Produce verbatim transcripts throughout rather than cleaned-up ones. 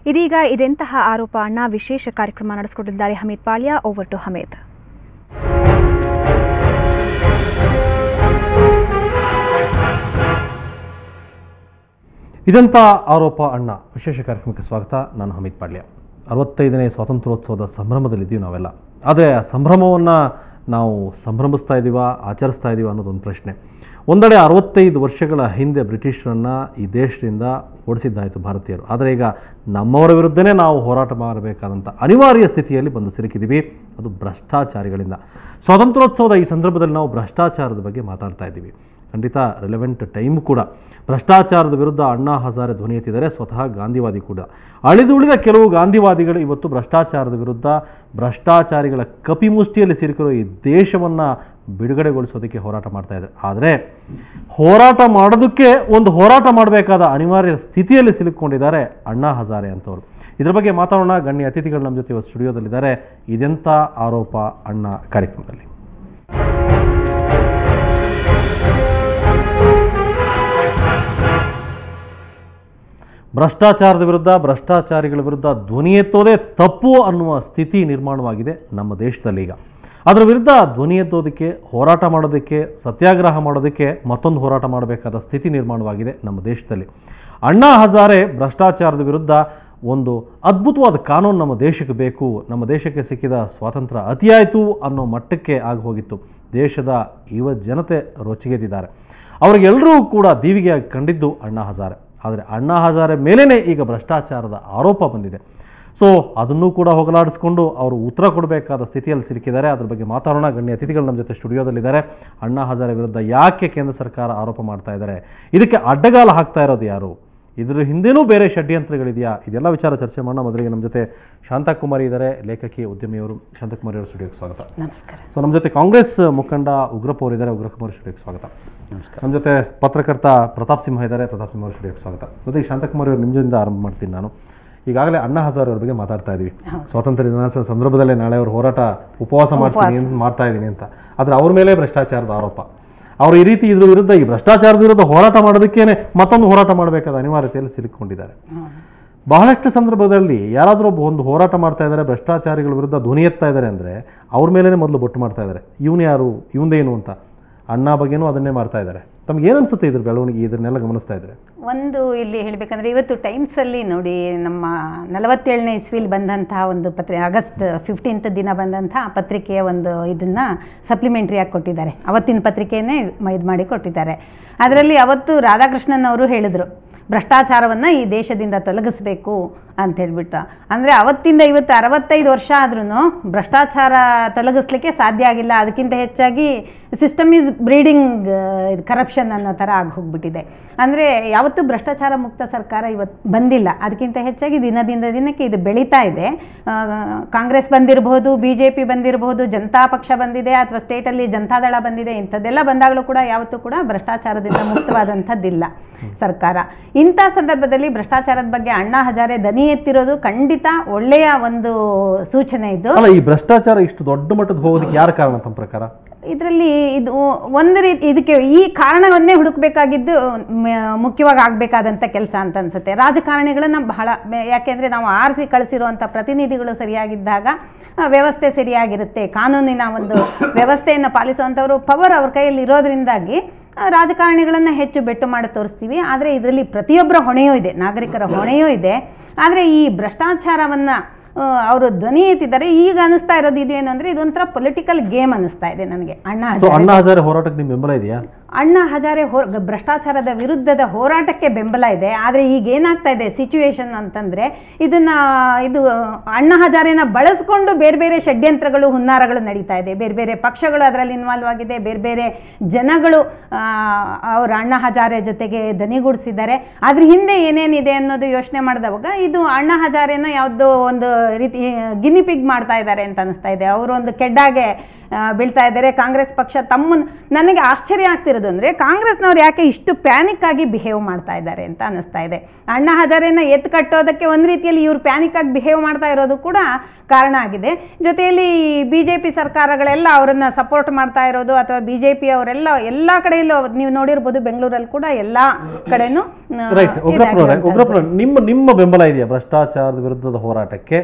ಇದೀಗ ಇದೆಂತಹ ಆರೋಪ ಅಣ್ಣ ವಿಶೇಷ ಕಾರ್ಯಕ್ರಮ ನಡೆಸಿಕೊಂಡಿದ್ದಾರೆ ಹಮೀದ್ ಪಾಳ್ಯ. Over to Hameed. ಇದಂಥ ಆರೋಪ ಅಣ್ಣ ವಿಶೇಷ ಕಾರ್ಯಕ್ರಮಕ್ಕೆ ಸ್ವಾಗತ. ನಾನು ಹಮೀದ್ ಪಾಳ್ಯ. ಅರವತ್ತೈದನೇ ಸ್ವಾತಂತ್ರ್ಯೋತ್ಸವದ ಸಂಭ್ರಮದಲ್ಲಿದ್ದೀವಿ ನಾವೆಲ್ಲ. ಆದರೆ ಆ ಸಂಭ್ರಮವನ್ನು ನಾವು ಸಂಭ್ರಮಿಸ್ತಾ ಇದ್ದೀವ, ಆಚರಿಸ್ತಾ ಇದ್ದೀವ ಅನ್ನೋದೊಂದು ಪ್ರಶ್ನೆ. ಒಂದೆಡೆ ಅರವತ್ತೈದು ವರ್ಷಗಳ ಹಿಂದೆ ಬ್ರಿಟಿಷರನ್ನು ಈ ದೇಶದಿಂದ ಓಡಿಸಿದ್ದಾಯಿತು ಭಾರತೀಯರು. ಆದರೆ ಈಗ ನಮ್ಮವರ ವಿರುದ್ಧನೇ ನಾವು ಹೋರಾಟ ಮಾಡಬೇಕಾದಂಥ ಅನಿವಾರ್ಯ ಸ್ಥಿತಿಯಲ್ಲಿ ಬಂದು ಸಿಲುಕಿದ್ದೀವಿ, ಅದು ಭ್ರಷ್ಟಾಚಾರಿಗಳಿಂದ. ಸ್ವಾತಂತ್ರ್ಯೋತ್ಸವದ ಈ ಸಂದರ್ಭದಲ್ಲಿ ನಾವು ಭ್ರಷ್ಟಾಚಾರದ ಬಗ್ಗೆ ಮಾತಾಡ್ತಾ ಇದ್ದೀವಿ. ಖಂಡಿತ ರೆಲೆವೆಂಟ್ ಟೈಮ್ ಕೂಡ. ಭ್ರಷ್ಟಾಚಾರದ ವಿರುದ್ಧ ಅಣ್ಣಾ ಹಜಾರೆ ಧ್ವನಿ ಎತ್ತಿದ್ದಾರೆ, ಸ್ವತಃ ಗಾಂಧಿವಾದಿ ಕೂಡ. ಅಳಿದುಳಿದ ಕೆಲವು ಗಾಂಧಿವಾದಿಗಳು ಇವತ್ತು ಭ್ರಷ್ಟಾಚಾರದ ವಿರುದ್ಧ, ಭ್ರಷ್ಟಾಚಾರಿಗಳ ಕಪಿಮುಷ್ಟಿಯಲ್ಲಿ ಸಿಲುಕಿರೋ ಈ ದೇಶವನ್ನು ಬಿಡುಗಡೆಗೊಳಿಸೋದಕ್ಕೆ ಹೋರಾಟ ಮಾಡ್ತಾ ಇದ್ದಾರೆ. ಆದರೆ ಹೋರಾಟ ಮಾಡೋದಕ್ಕೆ ಒಂದು ಹೋರಾಟ ಮಾಡಬೇಕಾದ ಅನಿವಾರ್ಯ ಸ್ಥಿತಿಯಲ್ಲಿ ಸಿಲುಕೊಂಡಿದ್ದಾರೆ ಅಣ್ಣಾ ಹಜಾರೆ ಅಂತವರು. ಇದರ ಬಗ್ಗೆ ಮಾತಾಡೋಣ. ಗಣ್ಯ ಅತಿಥಿಗಳು ನಮ್ಮ ಜೊತೆ ಇವತ್ತು ಸ್ಟುಡಿಯೋದಲ್ಲಿದ್ದಾರೆ. ಇದೆಂಥ ಆರೋಪ ಅಣ್ಣ ಕಾರ್ಯಕ್ರಮದಲ್ಲಿ. ಭ್ರಷ್ಟಾಚಾರದ ವಿರುದ್ಧ, ಭ್ರಷ್ಟಾಚಾರಿಗಳ ವಿರುದ್ಧ ಧ್ವನಿ ಎತ್ತೋದೇ ತಪ್ಪು ಅನ್ನುವ ಸ್ಥಿತಿ ನಿರ್ಮಾಣವಾಗಿದೆ ನಮ್ಮ ದೇಶದಲ್ಲಿ ಈಗ. ಅದರ ವಿರುದ್ಧ ಧ್ವನಿ ಎತ್ತೋದಕ್ಕೆ, ಹೋರಾಟ ಮಾಡೋದಕ್ಕೆ, ಸತ್ಯಾಗ್ರಹ ಮಾಡೋದಕ್ಕೆ ಮತ್ತೊಂದು ಹೋರಾಟ ಮಾಡಬೇಕಾದ ಸ್ಥಿತಿ ನಿರ್ಮಾಣವಾಗಿದೆ ನಮ್ಮ ದೇಶದಲ್ಲಿ. ಅಣ್ಣಾ ಹಜಾರೆ ಭ್ರಷ್ಟಾಚಾರದ ವಿರುದ್ಧ ಒಂದು ಅದ್ಭುತವಾದ ಕಾನೂನು ನಮ್ಮ ದೇಶಕ್ಕೆ ಬೇಕು, ನಮ್ಮ ದೇಶಕ್ಕೆ ಸಿಕ್ಕಿದ ಸ್ವಾತಂತ್ರ್ಯ ಅತಿಯಾಯಿತು ಅನ್ನೋ ಮಟ್ಟಕ್ಕೆ ಆಗಿ ಹೋಗಿತ್ತು. ದೇಶದ ಯುವ ಜನತೆ ರೊಚ್ಚಿಗೆದ್ದಿದ್ದಾರೆ. ಅವರಿಗೆಲ್ಲರೂ ಕೂಡ ದೀವಿಗೆಯಾಗಿ ಕಂಡಿದ್ದು ಅಣ್ಣಾ ಹಜಾರೆ. ಆದರೆ ಅಣ್ಣಾ ಹಜಾರೆ ಮೇಲೇ ಈಗ ಭ್ರಷ್ಟಾಚಾರದ ಆರೋಪ ಬಂದಿದೆ. ಸೊ ಅದನ್ನೂ ಕೂಡ ಹೋಗಲಾಡಿಸ್ಕೊಂಡು ಅವರು ಉತ್ತರ ಕೊಡಬೇಕಾದ ಸ್ಥಿತಿಯಲ್ಲಿ ಸಿಲುಕಿದ್ದಾರೆ. ಅದ್ರ ಬಗ್ಗೆ ಮಾತಾಡೋಣ. ಗಣ್ಯ ಅತಿಥಿಗಳು ನಮ್ಮ ಜೊತೆ ಸ್ಟುಡಿಯೋದಲ್ಲಿದ್ದಾರೆ. ಅಣ್ಣಾ ಹಜಾರೆ ವಿರುದ್ಧ ಯಾಕೆ ಕೇಂದ್ರ ಸರ್ಕಾರ ಆರೋಪ ಮಾಡ್ತಾ ಇದ್ದಾರೆ, ಇದಕ್ಕೆ ಅಡ್ಡಗಾಲ ಹಾಕ್ತಾ ಇರೋದು ಯಾರು, ಇದರ ಹಿಂದೆನೂ ಬೇರೆ ಷಡ್ಯಂತ್ರಗಳಿದೆಯಾ, ಇದೆಲ್ಲ ವಿಚಾರ ಚರ್ಚೆ ಮಾಡೋಣ. ಮೊದಲಿಗೆ ನಮ್ಮ ಜೊತೆ ಶಾಂತಕುಮಾರಿ ಇದ್ದಾರೆ, ಲೇಖಕಿ, ಉದ್ಯಮಿಯವರು. ಶಾಂತಕುಮಾರಿ ಅವರು ಸ್ಟುಡಿಯೋಗೆ ಸ್ವಾಗತ. ನಮಸ್ಕಾರ. ಸೊ ನಮ್ಮ ಜೊತೆ ಕಾಂಗ್ರೆಸ್ ಮುಖಂಡ ಉಗ್ರಪ್ಪ ಅವರಿದ್ದಾರೆ, ಉಗ್ರಕುಮಾರಿ ಸ್ಟುಡಿಯೋಗೆ ಸ್ವಾಗತ. ನಮಸ್ಕಾರ. ನಮ್ಮ ಜೊತೆ ಪತ್ರಕರ್ತ ಪ್ರತಾಪ್ ಸಿಂಹ ಇದ್ದಾರೆ, ಪ್ರತಾಪ್ ಸಿಂಹ ಅವರು ಸ್ಟುಡಿಯೋಗೆ ಸ್ವಾಗತ. ಮೊದಲಿಗೆ ಶಾಂತಕುಮಾರಿ ಅವರು ನಿಮ್ಮಿಂದ ಆರಂಭ ಮಾಡ್ತೀನಿ ನಾನು. ಈಗಾಗಲೇ ಅಣ್ಣಾ ಹಜಾರೆ ಅವ್ರ ಬಗ್ಗೆ ಮಾತಾಡ್ತಾ ಇದ್ವಿ. ಸ್ವಾತಂತ್ರ್ಯ ದಿನಾಚರಣೆ ಸಂದರ್ಭದಲ್ಲೇ ನಾಳೆ ಅವರು ಹೋರಾಟ ಉಪವಾಸ ಮಾಡ್ತೀನಿ ಮಾಡ್ತಾ ಇದ್ದೀನಿ ಅಂತ. ಆದರೆ ಅವ್ರ ಮೇಲೆ ಭ್ರಷ್ಟಾಚಾರದ ಆರೋಪ. ಅವರು ಈ ರೀತಿ ಇದ್ರ ವಿರುದ್ಧ, ಈ ಭ್ರಷ್ಟಾಚಾರದ ವಿರುದ್ಧ ಹೋರಾಟ ಮಾಡೋದಕ್ಕೇನೆ ಮತ್ತೊಂದು ಹೋರಾಟ ಮಾಡಬೇಕಾದ ಅನಿವಾರ್ಯತೆಯಲ್ಲಿ ಸಿಲುಕೊಂಡಿದ್ದಾರೆ. ಬಹಳಷ್ಟು ಸಂದರ್ಭದಲ್ಲಿ ಯಾರಾದರೂ ಒಬ್ಬ ಒಂದು ಹೋರಾಟ ಮಾಡ್ತಾ ಇದ್ದಾರೆ, ಭ್ರಷ್ಟಾಚಾರಿಗಳ ವಿರುದ್ಧ ಧ್ವನಿ ಎತ್ತಾ ಇದ್ದಾರೆ ಅಂದರೆ ಅವ್ರ ಮೇಲೇ ಮೊದಲು ಬೊಟ್ಟು ಮಾಡ್ತಾ ಇದ್ದಾರೆ. ಇವನು ಯಾರು, ಇವಂದೇನು ಅಂತ. ಅಣ್ಣಾ ಬಗ್ಗೆನೂ ಅದನ್ನೇ ಮಾಡ್ತಾ ಇದ್ದಾರೆ. ತಮ್ಗೆ ಏನು ಅನಿಸುತ್ತೆ ಇದ್ರ ಬೆಳವಣಿಗೆ, ಇದನ್ನೆಲ್ಲ ಗಮನಿಸ್ತಾ ಇದ್ದಾರೆ? ಒಂದು ಇಲ್ಲಿ ಹೇಳಬೇಕಂದ್ರೆ ಇವತ್ತು ಟೈಮ್ಸಲ್ಲಿ ನೋಡಿ, ನಮ್ಮ ನಲವತ್ತೇಳನೇ ಇಸ್ವಿಲಿ ಬಂದಂತಹ ಒಂದು ಪತ್ರಿಕೆ, ಆಗಸ್ಟ್ ಫಿಫ್ಟೀನ್ತ್ ದಿನ ಬಂದಂಥ ಆ ಪತ್ರಿಕೆಯ ಒಂದು ಇದನ್ನು ಸಪ್ಲಿಮೆಂಟ್ರಿಯಾಗಿ ಕೊಟ್ಟಿದ್ದಾರೆ. ಅವತ್ತಿನ ಪತ್ರಿಕೆಯೇ ಇದು ಮಾಡಿ ಕೊಟ್ಟಿದ್ದಾರೆ. ಅದರಲ್ಲಿ ಅವತ್ತು ರಾಧಾಕೃಷ್ಣನ್ ಅವರು ಹೇಳಿದರು, ಭ್ರಷ್ಟಾಚಾರವನ್ನು ಈ ದೇಶದಿಂದ ತೊಲಗಿಸ್ಬೇಕು ಅಂಥೇಳ್ಬಿಟ್ಟು. ಅಂದರೆ ಅವತ್ತಿಂದ ಇವತ್ತು ಅರವತ್ತೈದು ವರ್ಷ ಆದ್ರೂ ಭ್ರಷ್ಟಾಚಾರ ತೊಲಗಿಸ್ಲಿಕ್ಕೆ ಸಾಧ್ಯ ಆಗಿಲ್ಲ. ಅದಕ್ಕಿಂತ ಹೆಚ್ಚಾಗಿ ಸಿಸ್ಟಮ್ ಈಸ್ ಬ್ರೀಡಿಂಗ್ ಕರಪ್ಷನ್ ಅನ್ನೋ ಥರ ಆಗಿ ಹೋಗ್ಬಿಟ್ಟಿದೆ. ಅಂದರೆ ಯಾವತ್ತೂ ಭ್ರಷ್ಟಾಚಾರ ಮುಕ್ತ ಸರ್ಕಾರ ಇವತ್ತು ಬಂದಿಲ್ಲ. ಅದಕ್ಕಿಂತ ಹೆಚ್ಚಾಗಿ ದಿನದಿಂದ ದಿನಕ್ಕೆ ಇದು ಬೆಳೀತಾ ಇದೆ. ಕಾಂಗ್ರೆಸ್ ಬಂದಿರಬಹುದು, ಬಿ ಜೆ ಪಿ ಬಂದಿರಬಹುದು, ಜನತಾ ಪಕ್ಷ ಬಂದಿದೆ, ಅಥವಾ ಸ್ಟೇಟಲ್ಲಿ ಜನತಾದಳ ಬಂದಿದೆ. ಇಂಥದ್ದೆಲ್ಲ ಬಂದಾಗಲೂ ಕೂಡ ಯಾವತ್ತೂ ಕೂಡ ಭ್ರಷ್ಟಾಚಾರದಿಂದ ಮುಕ್ತವಾದಂಥದ್ದಿಲ್ಲ ಸರ್ಕಾರ. ಇಂಥ ಸಂದರ್ಭದಲ್ಲಿ ಭ್ರಷ್ಟಾಚಾರದ ಬಗ್ಗೆ ಅಣ್ಣಾ ಹಜಾರೆ ದನಿ ಎತ್ತಿರೋದು ಖಂಡಿತ ಒಳ್ಳೆಯ ಒಂದು ಸೂಚನೆ. ಇದು ಈ ಭ್ರಷ್ಟಾಚಾರ ಇಷ್ಟು ದೊಡ್ಡ ಮಟ್ಟದ ಹೋಗೋದಕ್ಕೆ ಯಾರ ಕಾರಣ ತಮ್ಮ ಪ್ರಕಾರ? ಇದರಲ್ಲಿ ಇದು ಒಂದು ರೀತಿ ಇದಕ್ಕೆ ಈ ಕಾರಣವನ್ನೇ ಹುಡುಕಬೇಕಾಗಿದ್ದು ಮುಖ್ಯವಾಗಿ ಆಗಬೇಕಾದಂಥ ಕೆಲಸ ಅಂತ ಅನಿಸುತ್ತೆ. ರಾಜಕಾರಣಿಗಳನ್ನ ಬಹಳ, ಯಾಕೆಂದರೆ ನಾವು ಆರಿಸಿ ಕಳಿಸಿರುವಂಥ ಪ್ರತಿನಿಧಿಗಳು ಸರಿಯಾಗಿದ್ದಾಗ ವ್ಯವಸ್ಥೆ ಸರಿಯಾಗಿರುತ್ತೆ. ಕಾನೂನಿನ ಒಂದು ವ್ಯವಸ್ಥೆಯನ್ನು ಪಾಲಿಸುವಂಥವರು ಪವರ್ ಅವ್ರ ಕೈಯಲ್ಲಿ ಇರೋದ್ರಿಂದಾಗಿ ರಾಜಕಾರಣಿಗಳನ್ನು ಹೆಚ್ಚು ಬೆಟ್ಟು ಮಾಡಿ ತೋರಿಸ್ತೀವಿ. ಆದರೆ ಇದರಲ್ಲಿ ಪ್ರತಿಯೊಬ್ಬರ ಹೊಣೆಯೂ ಇದೆ, ನಾಗರಿಕರ ಹೊಣೆಯೂ ಇದೆ. ಆದರೆ ಈ ಭ್ರಷ್ಟಾಚಾರವನ್ನು ಅವರು ಧ್ವನಿ ಎತ್ತಿದ್ದಾರೆ. ಈಗ ಅನಿಸ್ತಾ ಇರೋದು ಇದು ಏನು ಅಂದರೆ, ಇದೊಂಥರ ಪೊಲಿಟಿಕಲ್ ಗೇಮ್ ಅನಿಸ್ತಾ ಇದೆ ನನಗೆ. ಅಣ್ಣಾ ಅಣ್ಣಾ ಹಜಾರೆ ಹೋರಾಟಕ್ಕೆ ನಿಮ್ಮ ಬೆಂಬಲ ಇದೆಯಾ? ಅಣ್ಣಾ ಹಜಾರೆ ಹೋ ಭ್ರಷ್ಟಾಚಾರದ ವಿರುದ್ಧದ ಹೋರಾಟಕ್ಕೆ ಬೆಂಬಲ ಇದೆ. ಆದರೆ ಈಗ ಏನಾಗ್ತಾ ಇದೆ ಸಿಚುವೇಶನ್ ಅಂತಂದರೆ, ಇದನ್ನು ಇದು ಅಣ್ಣಾ ಹಜಾರೆನ ಬಳಸ್ಕೊಂಡು ಬೇರೆ ಬೇರೆ ಷಡ್ಯಂತ್ರಗಳು, ಹುನ್ನಾರಗಳು ನಡೀತಾ ಇದೆ. ಬೇರೆ ಬೇರೆ ಪಕ್ಷಗಳು ಅದರಲ್ಲಿ ಇನ್ವಾಲ್ವ್ ಆಗಿದೆ. ಬೇರೆ ಬೇರೆ ಜನಗಳು ಅವರು ಅಣ್ಣಾ ಹಜಾರೆ ಜೊತೆಗೆ ದನಿಗೂಡಿಸಿದ್ದಾರೆ. ಅದ್ರ ಹಿಂದೆ ಏನೇನಿದೆ ಅನ್ನೋದು ಯೋಚನೆ ಮಾಡಿದವಾಗ ಇದು ಅಣ್ಣಾ ಹಜಾರೆನ ಯಾವುದೋ ಒಂದು ರೀತಿ ಗಿನಿಪಿಗ್ ಮಾಡ್ತಾ ಇದ್ದಾರೆ ಅಂತ ಅನಿಸ್ತಾ ಇದೆ. ಅವರು ಒಂದು ಕೆಡ್ಡಾಗೆ ಬೀಳ್ತಾ ಇದ್ದಾರೆ. ಕಾಂಗ್ರೆಸ್ ಪಕ್ಷ ತಮ್ಮ ನನಗೆ ಆಶ್ಚರ್ಯ ಆಗ್ತಿರೋದು ಅಂದರೆ ಕಾಂಗ್ರೆಸ್ನವ್ರು ಯಾಕೆ ಇಷ್ಟು ಪ್ಯಾನಿಕ್ ಆಗಿ ಬಿಹೇವ್ ಮಾಡ್ತಾ ಇದ್ದಾರೆ ಅಂತ ಅನ್ನಿಸ್ತಾ ಇದೆ. ಅಣ್ಣಾ ಹಜಾರೆನ ಎತ್ತು ಕಟ್ಟೋದಕ್ಕೆ ಒಂದು ರೀತಿಯಲ್ಲಿ ಇವರು ಪ್ಯಾನಿಕ್ ಆಗಿ ಬಿಹೇವ್ ಮಾಡ್ತಾ ಇರೋದು ಕೂಡ ಕಾರಣ ಆಗಿದೆ. ಜೊತೆಯಲ್ಲಿ ಬಿ ಜೆ ಪಿ ಸರ್ಕಾರಗಳೆಲ್ಲ ಅವರನ್ನು ಸಪೋರ್ಟ್ ಮಾಡ್ತಾ ಇರೋದು ಅಥವಾ ಬಿ ಜೆ ಪಿ ಅವರೆಲ್ಲ ಎಲ್ಲ ಕಡೆಯಲ್ಲೂ ನೀವು ನೋಡಿರ್ಬೋದು, ಬೆಂಗಳೂರಲ್ಲಿ ಕೂಡ ಎಲ್ಲ ಕಡೆನೂ. ರೈಟ್. ಉಗ್ರಪ್ಪ, ನಿಮ್ಮ ನಿಮ್ಮ ಬೆಂಬಲ ಇದೆಯಾ ಭ್ರಷ್ಟಾಚಾರದ ವಿರುದ್ಧದ ಹೋರಾಟಕ್ಕೆ?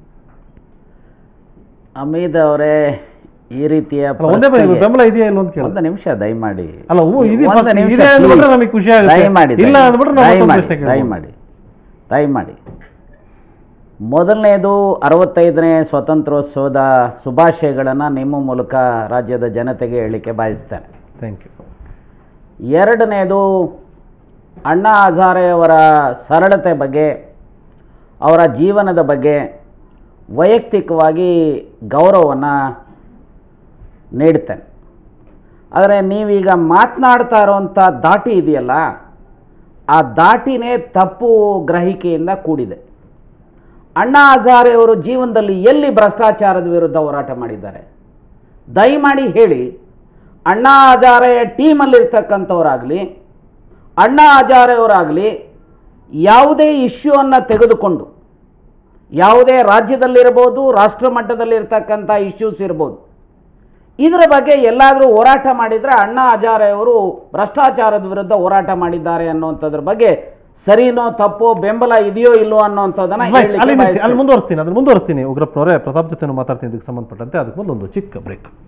ಅಮೀದ್ ಅವರೇ, ಈ ರೀತಿಯ ಬೆಂಬಲ ಇದೆಯಾ ಇಲ್ಲ ಅಂತ ಕೇಳಿ ಒಂದು ನಿಮಿಷ ದಯಮಾಡಿ ಅಲ್ಲ ಖುಷಿ ದಯಮಾಡಿ ದಯಮಾಡಿ ದಯಮಾಡಿ ಮೊದಲನೇದು ಅರವತ್ತೈದನೇ ಸ್ವಾತಂತ್ರ್ಯೋತ್ಸವದ ಶುಭಾಶಯಗಳನ್ನು ನಿಮ್ಮ ಮೂಲಕ ರಾಜ್ಯದ ಜನತೆಗೆ ಹೇಳಲಿಕ್ಕೆ ಬಯಸ್ತೇನೆ. Thank you. ಎರಡನೇದು ಅಣ್ಣಾ ಹಜಾರೆಯವರ ಸರಳತೆ ಬಗ್ಗೆ, ಅವರ ಜೀವನದ ಬಗ್ಗೆ ವೈಯಕ್ತಿಕವಾಗಿ ಗೌರವವನ್ನು ನೀಡ್ತೇನೆ. ಆದರೆ ನೀವೀಗ ಮಾತನಾಡ್ತಾ ಇರೋವಂಥ ದಾಟಿ ಇದೆಯಲ್ಲ, ಆ ದಾಟಿನೇ ತಪ್ಪು ಗ್ರಹಿಕೆಯಿಂದ ಕೂಡಿದೆ. ಅಣ್ಣಾ ಹಜಾರೆಯವರು ಜೀವನದಲ್ಲಿ ಎಲ್ಲಿ ಭ್ರಷ್ಟಾಚಾರದ ವಿರುದ್ಧ ಹೋರಾಟ ಮಾಡಿದ್ದಾರೆ? ದಯಮಾಡಿ ಹೇಳಿ. ಅಣ್ಣಾ ಹಜಾರೆಯ ಟೀಮಲ್ಲಿರ್ತಕ್ಕಂಥವರಾಗಲಿ, ಅಣ್ಣಾ ಹಜಾರೆಯವರಾಗಲಿ ಯಾವುದೇ ಇಶ್ಯೂವನ್ನು ತೆಗೆದುಕೊಂಡು, ಯಾವುದೇ ರಾಜ್ಯದಲ್ಲಿರ್ಬೋದು, ರಾಷ್ಟ್ರ ಮಟ್ಟದಲ್ಲಿರ್ತಕ್ಕಂಥ ಇಶ್ಯೂಸ್ ಇರ್ಬೋದು, ಇದರ ಬಗ್ಗೆ ಎಲ್ಲಾದರೂ ಹೋರಾಟ ಮಾಡಿದರೆ ಅಣ್ಣಾ ಹಜಾರೆಯವರು ಭ್ರಷ್ಟಾಚಾರದ ವಿರುದ್ಧ ಹೋರಾಟ ಮಾಡಿದ್ದಾರೆ ಅನ್ನೋಂಥದ್ರ ಬಗ್ಗೆ ಸರಿನೋ ತಪ್ಪೋ, ಬೆಂಬಲ ಇದೆಯೋ ಇಲ್ಲೋ ಅನ್ನೋಂಥದ್ದನ್ನು ಅಲ್ಲಿ ಮುಂದುವರಿಸ್ತೀನಿ ಅದನ್ನು ಮುಂದುವರಿಸ್ತೀನಿ ಉಗ್ರಪ್ಪನವರೇ. ಪ್ರತಾಪ್ ಜೊತೆ ಮಾತಾಡ್ತೀನಿ ಇದಕ್ಕೆ ಸಂಬಂಧಪಟ್ಟಂತೆ. ಅದಕ್ಕೆ ಮೊದಲು ಒಂದು ಚಿಕ್ಕ ಬ್ರೇಕ್.